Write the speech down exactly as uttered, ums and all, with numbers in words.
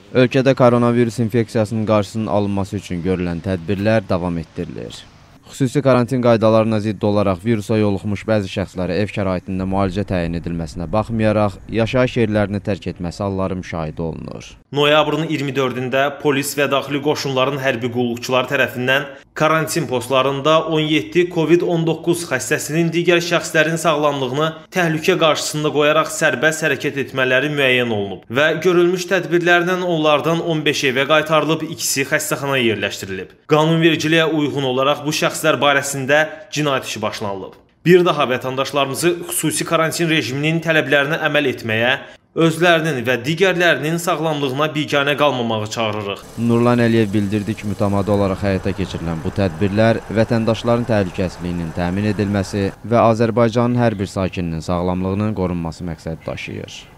Ölkədə koronavirus infeksiyasının qarşısının alınması üçün görülən tədbirlər davam etdirilir. Xüsusi karantin qaydalarına zidd olaraq virusa yoluxmuş bəzi şəxslərə ev şəraitində müalicə təyin edilməsinə baxmayaraq, yaşayış yerlərini tərk etməsi halları müşahidə olunur. Noyabrın iyirmi dördündə polis və daxili qoşunların hərbi qulluqçular tərəfindən karantin postlarında on yeddi Covid on doqquz xəstəsinin digər şəxslərin sağlamlığını təhlükə qarşısında qoyaraq sərbəst hərəkət etmələri müəyyən olunub və görülmüş tədbirlərlə onlardan on beş evə qaytarılıb, ikisi xəstəxanaya yerləşdirilib. Qanunvericiliyə uyğun olaraq bu şəxslər barəsində cinayət işi başlanılıb. Bir daha vətəndaşlarımızı xüsusi karantin rejiminin tələblərinə əməl etməyə, özlərinin və digərlərinin sağlamlığına biganə qalmamağı çağırırıq. Nurlan Əliyev bildirdi ki, mütəmadi olaraq həyata keçirilən bu tədbirlər vətəndaşların təhlükəsizliyinin təmin edilməsi və Azərbaycanın hər bir sakininin sağlamlığının qorunması məqsəd daşıyır.